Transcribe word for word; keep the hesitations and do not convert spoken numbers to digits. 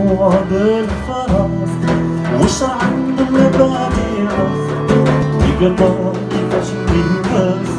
دموع بالفرس وش عنده المبادئ بقلبه كيفاش يلبس